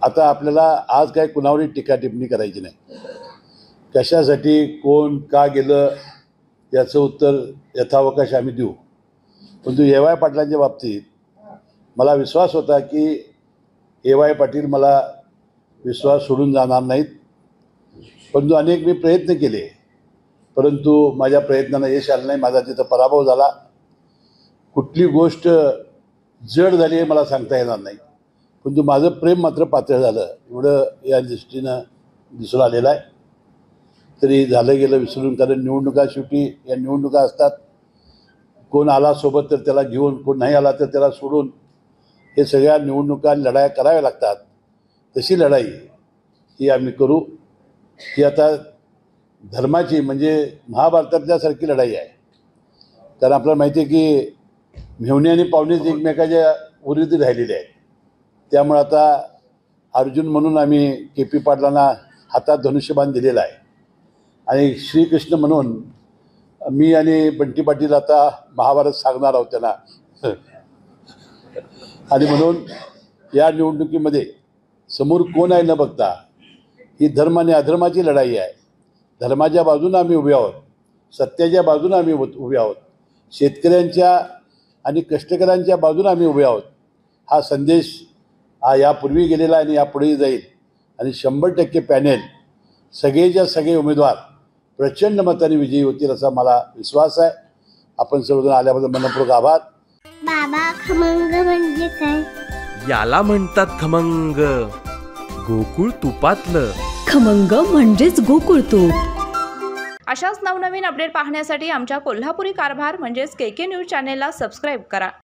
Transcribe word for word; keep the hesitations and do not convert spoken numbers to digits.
आता आपल्याला आज काय कुणावरही टीका टिप्पणी करायची नाही. कशासाठी कोण का गेलं याचं उत्तर यथावकाश आम्ही देऊ. परंतु ए वाय पाटलांच्या बाबतीत मला विश्वास होता की ए वाय पाटील मला विश्वास सोडून जाणार नाहीत. परंतु अनेक मी प्रयत्न केले, परंतु माझ्या प्रयत्नांना यश आलं नाही. माझा तिथं पराभव झाला. कुठली गोष्ट जड झाली हे मला सांगता येणार नाही, परंतु माझं प्रेम मात्र पातळ झालं एवढं या दृष्टीनं दिसून आलेलं आहे. तरी झालं गेलं विसरून, कारण निवडणुका शेवटी या निवडणुका असतात. कोण आला सोबत तर त्याला घेऊन, कोण नाही आला तर त्याला सोडून, हे सगळ्या निवडणुका लढाया कराव्या लागतात. तशी लढाई ही आम्ही करू. ही आता धर्माची म्हणजे महाभारतातल्यासारखी लढाई आहे. कारण आपल्याला माहिती आहे की मेहुणे आणि पाहुणेच एकमेकाच्या उरीत राहिलेले आहेत. त्यामुळे आता अर्जुन म्हणून आम्ही के पी पाटलांना हातात धनुष्यबाण दिलेला आहे आणि श्रीकृष्ण म्हणून मी आणि बंटी पाटील आता महाभारत सांगणार आहोत त्यांना. आणि म्हणून या निवडणुकीमध्ये समोर कोण आहे न बघता ही धर्म आणि अधर्माची लढाई आहे. धर्माच्या बाजूने आम्ही उभे आहोत, सत्याच्या बाजूने आम्ही उभे आहोत, शेतकऱ्यांच्या आणि कष्टकऱ्यांच्या बाजूने आम्ही उभे आहोत. हा संदेश हा यापूर्वी गेलेला आणि यापुढेही जाईल. आणि शंभर टक्के पॅनेल सगळेच्या सगळे उमेदवार प्रचंड मताने विजयी होतील असा मला विश्वास आहे. आपण सर्वजण आल्याबद्दल मनपूर्वक आभार. बाबा, खमंग म्हणजे काय? याला म्हणतात खमंग. गोकुळ तुपातलं खमंग म्हणजेच गोकुळ तूप. अशाच नवनवीन अपडेट पाहण्यासाठी आमच्या कोल्हापुरी कारभार म्हणजेच के के न्यूज चॅनेलला सबस्क्राईब करा.